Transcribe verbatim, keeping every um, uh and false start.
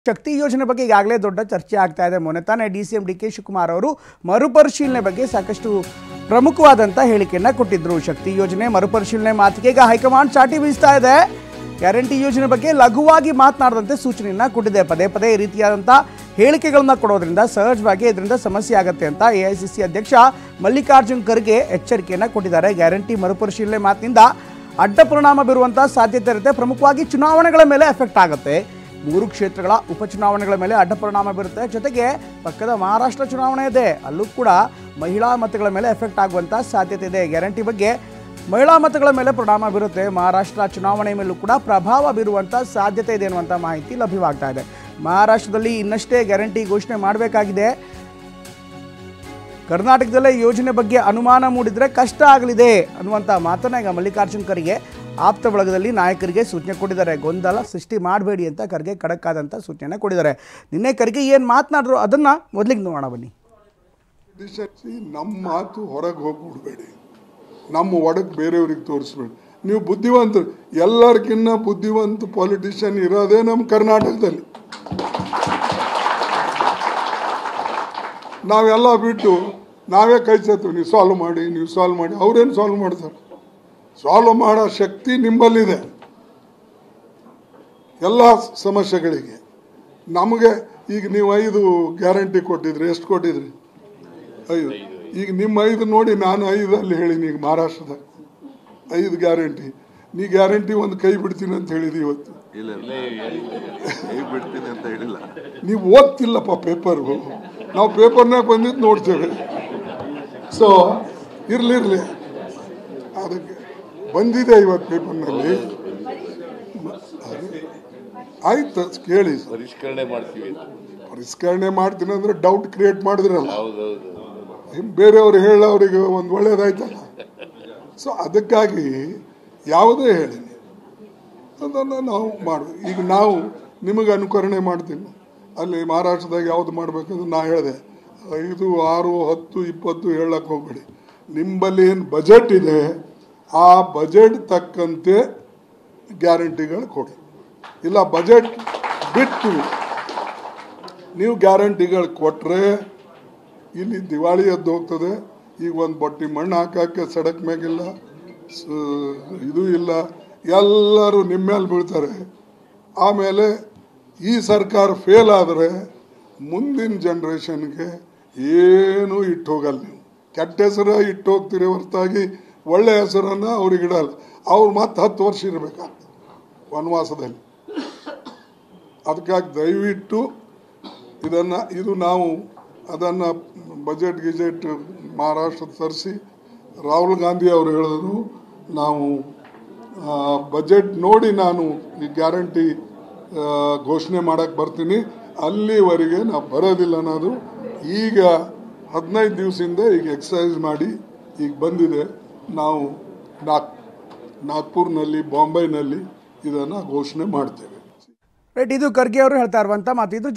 ಶಕ್ತಿ ಯೋಜನೆ ಬಗ್ಗೆ ಈಗಾಗಲೇ ದೊಡ್ಡ ಚರ್ಚೆ ಆಗ್ತಾ ಇದೆ. ಮೊನ್ನೆ ತಾನೇ D C M D K Shivakumar ಅವರು ಮರುಪರಿಶೀಲನೆ ಬಗ್ಗೆ ಸಾಕಷ್ಟು ಪ್ರಮುಖವಾದಂಥ ಹೇಳಿಕೆಯನ್ನ ಕೊಟ್ಟಿದ್ರು. ಶಕ್ತಿ ಯೋಜನೆ ಮರುಪರಿಶೀಲನೆ ಮಾತಿಗೆ ಈಗ ಹೈಕಮಾಂಡ್ ಚಾಟಿ ಬೀಸ್ತಾ ಇದೆ. ಗ್ಯಾರಂಟಿ ಯೋಜನೆ ಬಗ್ಗೆ ಲಘುವಾಗಿ ಮಾತನಾಡದಂತೆ ಸೂಚನೆಯನ್ನ ಕೊಟ್ಟಿದೆ. ಪದೇ ಪದೇ ಈ ರೀತಿಯಾದಂಥ ಹೇಳಿಕೆಗಳನ್ನ ಕೊಡೋದ್ರಿಂದ ಸಹಜವಾಗಿ ಇದರಿಂದ ಸಮಸ್ಯೆ ಆಗುತ್ತೆ ಅಂತ ಎ ಐ ಸಿ ಸಿ ಅಧ್ಯಕ್ಷ ಮಲ್ಲಿಕಾರ್ಜುನ್ ಖರ್ಗೆ ಎಚ್ಚರಿಕೆಯನ್ನ ಕೊಟ್ಟಿದ್ದಾರೆ. ಗ್ಯಾರಂಟಿ ಮರುಪರಿಶೀಲನೆ ಮಾತಿನಿಂದ ಅಡ್ಡ ಪರಿಣಾಮ ಬೀರುವಂಥ ಸಾಧ್ಯತೆ ಇರುತ್ತೆ. ಪ್ರಮುಖವಾಗಿ ಚುನಾವಣೆಗಳ ಮೇಲೆ ಎಫೆಕ್ಟ್ ಆಗುತ್ತೆ. ಮೂರು ಕ್ಷೇತ್ರಗಳ ಉಪಚುನಾವಣೆಗಳ ಮೇಲೆ ಅಡ್ಡ ಪರಿಣಾಮ ಬೀರುತ್ತೆ. ಜೊತೆಗೆ ಪಕ್ಕದ ಮಹಾರಾಷ್ಟ್ರ ಚುನಾವಣೆ ಇದೆ, ಅಲ್ಲೂ ಕೂಡ ಮಹಿಳಾ ಮತಗಳ ಮೇಲೆ ಎಫೆಕ್ಟ್ ಆಗುವಂಥ ಸಾಧ್ಯತೆ ಇದೆ. ಗ್ಯಾರಂಟಿ ಬಗ್ಗೆ ಮಹಿಳಾ ಮತಗಳ ಮೇಲೆ ಪರಿಣಾಮ ಬೀರುತ್ತೆ. ಮಹಾರಾಷ್ಟ್ರ ಚುನಾವಣೆ ಮೇಲೂ ಕೂಡ ಪ್ರಭಾವ ಬೀರುವಂಥ ಸಾಧ್ಯತೆ ಇದೆ ಅನ್ನುವಂಥ ಮಾಹಿತಿ ಲಭ್ಯವಾಗ್ತಾ ಇದೆ. ಮಹಾರಾಷ್ಟ್ರದಲ್ಲಿ ಇನ್ನಷ್ಟೇ ಗ್ಯಾರಂಟಿ ಘೋಷಣೆ ಮಾಡಬೇಕಾಗಿದೆ. ಕರ್ನಾಟಕದಲ್ಲೇ ಯೋಜನೆ ಬಗ್ಗೆ ಅನುಮಾನ ಮೂಡಿದರೆ ಕಷ್ಟ ಆಗಲಿದೆ ಅನ್ನುವಂಥ ಮಾತನ್ನ ಈಗ ಮಲ್ಲಿಕಾರ್ಜುನ್ ಖರ್ಗೆ ಆಪ್ತ ಬಳಗದಲ್ಲಿ ನಾಯಕರಿಗೆ ಸೂಚನೆ ಕೊಟ್ಟಿದ್ದಾರೆ. ಗೊಂದಲ ಸೃಷ್ಟಿ ಮಾಡಬೇಡಿ ಅಂತ ಖರ್ಗೆ ಖಡಕ್ ಆದಂಥ ಸೂಚನೆ ಕೊಟ್ಟಿದ್ದಾರೆ. ನಿನ್ನೆ ಖರ್ಗೆ ಏನು ಮಾತನಾಡಿದ್ರು ಅದನ್ನು ಮೊದಲಿಗೆ ನೋಡೋಣ ಬನ್ನಿ. ನಮ್ಮ ಮಾತು ಹೊರಗೆ ಹೋಗ್ಬಿಡ್ಬೇಡಿ, ನಮ್ಮ ಒಡಕ್ಕೆ ಬೇರೆಯವ್ರಿಗೆ ತೋರಿಸ್ಬೇಡಿ. ನೀವು ಬುದ್ಧಿವಂತರು, ಎಲ್ಲರಿಗಿನ್ನ ಬುದ್ಧಿವಂತ ಪೊಲಿಟಿಷಿಯನ್ ಇರೋದೇ ನಮ್ಮ ಕರ್ನಾಟಕದಲ್ಲಿ. ನಾವೆಲ್ಲ ಬಿಟ್ಟು ನಾವೇ ಕೈ ಸೇರ್ತೀವಿ, ನೀವು ಸಾಲ್ವ್ ಮಾಡಿ ನೀವು ಸಾಲ್ವ್ ಮಾಡಿ. ಅವ್ರೇನು ಸಾಲ್ವ್ ಮಾಡ್ತಾರೆ? ಸಾಲ್ವ್ ಮಾಡೋ ಶಕ್ತಿ ನಿಮ್ಮಲ್ಲಿದೆ ಎಲ್ಲ ಸಮಸ್ಯೆಗಳಿಗೆ. ನಮಗೆ ಈಗ ನೀವು ಐದು ಗ್ಯಾರಂಟಿ ಕೊಟ್ಟಿದ್ರಿ, ಎಷ್ಟು ಕೊಟ್ಟಿದ್ರಿ? ಐದು. ಈಗ ನಿಮ್ಮ ಐದು ನೋಡಿ ನಾನು ಐದಲ್ಲಿ ಹೇಳೀನಿ. ಈಗ ಮಹಾರಾಷ್ಟ್ರದ ಐದು ಗ್ಯಾರಂಟಿ, ನೀ ಗ್ಯಾರಂಟಿ ಒಂದು ಕೈ ಬಿಡ್ತೀನಿ ಅಂತ ಹೇಳಿದಿ ಇವತ್ತು. ನೀವು ಓದ್ತಿಲ್ಲಪ್ಪ ಪೇಪರ್ಗಳು, ನಾವು ಪೇಪರ್ನಾಗ ಬಂದಿದ್ದು ನೋಡ್ತೇವೆ. ಸೊ ಇರ್ಲಿ ಇರ್ಲಿ ಅದಕ್ಕೆ ಬಂದಿದೆ ಇವತ್ತು ಪೇಪರ್ನಲ್ಲಿ. ಆಯ್ತು ಕೇಳಿ, ಪರಿಷ್ಕರಣೆ ಮಾಡ್ತೀವಿ. ಪರಿಷ್ಕರಣೆ ಮಾಡ್ತೀನಿ ಅಂದ್ರೆ ಡೌಟ್ ಕ್ರಿಯೇಟ್ ಮಾಡಿದ್ರಲ್ಲ, ಬೇರೆಯವ್ರು ಹೇಳೋರಿಗೆ ಒಂದು ಒಳ್ಳೇದಾಯ್ತಲ್ಲ. ಸೊ ಅದಕ್ಕಾಗಿ ಯಾವುದೇ ಹೇಳಿನಿ ಅದನ್ನು ನಾವು ಮಾಡ್ಬೇಕು. ಈಗ ನಾವು ನಿಮಗೆ ಅನುಕರಣೆ ಮಾಡ್ತೀನಿ. ಅಲ್ಲಿ ಮಹಾರಾಷ್ಟ್ರದಾಗ ಯಾವುದು ಮಾಡಬೇಕಂದ್ರೆ ನಾ ಹೇಳಿದೆ ಐದು ಆರು ಹತ್ತು ಇಪ್ಪತ್ತು ಹೇಳಕ್ಕೆ ಹೋಗ್ಬೇಡಿ. ನಿಮ್ಮಲ್ಲಿ ಏನು ಬಜೆಟ್ ಇದೆ ಆ ಬಜೆಟ್ ತಕ್ಕಂತೆ ಗ್ಯಾರಂಟಿಗಳು ಕೊಡಿ. ಇಲ್ಲ ಬಜೆಟ್ ಬಿಟ್ಟು ನೀವು ಗ್ಯಾರಂಟಿಗಳು ಕೊಟ್ಟರೆ ಇಲ್ಲಿ ದಿವಾಳಿ ಎದ್ದು ಹೋಗ್ತದೆ. ಈಗ ಒಂದು ಬಟ್ಟಿ ಮಣ್ಣು ಹಾಕೋಕ್ಕೆ ಸಡಕ್ ಮ್ಯಾಗಿಲ್ಲ, ಇದು ಇಲ್ಲ, ಎಲ್ಲರೂ ನಿಮ್ಮ ಮೇಲೆ ಬೀಳ್ತಾರೆ. ಆಮೇಲೆ ಈ ಸರ್ಕಾರ ಫೇಲ್ ಆದರೆ ಮುಂದಿನ ಜನ್ರೇಷನ್ಗೆ ಏನೂ ಇಟ್ಟು ಹೋಗಲ್ಲ. ನೀವು ಕೆಟ್ಟ ಹೆಸರು ಇಟ್ಟು ಹೋಗ್ತೀರಿ ಹೊರತಾಗಿ ಒಳ್ಳೆಯ ಹೆಸರನ್ನು ಅವ್ರಿಗೆ ಇಡಲ್ಲ. ಅವ್ರು ಮತ್ತೆ ಹತ್ತು ವರ್ಷ ಇರಬೇಕಾಗ್ತದೆ ವನವಾಸದಲ್ಲಿ. ಅದಕ್ಕಾಗಿ ದಯವಿಟ್ಟು ಇದನ್ನು ಇದು ನಾವು ಅದನ್ನು ಬಜೆಟ್ ಗಿಜೆಟ್ ಮಹಾರಾಷ್ಟ್ರ ತರಿಸಿ ರಾಹುಲ್ ಗಾಂಧಿ ಅವರು ಹೇಳಿದ್ರು ನಾವು ಬಜೆಟ್ ನೋಡಿ ನಾನು ಈ ಗ್ಯಾರಂಟಿ ಘೋಷಣೆ ಮಾಡೋಕ್ಕೆ ಬರ್ತೀನಿ, ಅಲ್ಲಿವರೆಗೆ ನಾವು ಬರೋದಿಲ್ಲ ಅನ್ನೋದು ಈಗ ಹದಿನೈದು ದಿವಸದಿಂದ ಈಗ ಎಕ್ಸಸೈಸ್ ಮಾಡಿ ಈಗ ಬಂದಿದೆ. ನಾವು ನಾಗ್ ನಾಗ್ಪುರ್ನಲ್ಲಿ ಬಾಂಬೆನಲ್ಲಿ ಇದನ್ನು ಘೋಷಣೆ ಮಾಡ್ತೇವೆ. ರೈಟ್, ಇದು ಖರ್ಗೆ ಅವರು ಹೇಳ್ತಾ ಇರುವಂಥ ಮಾತು. ಇದು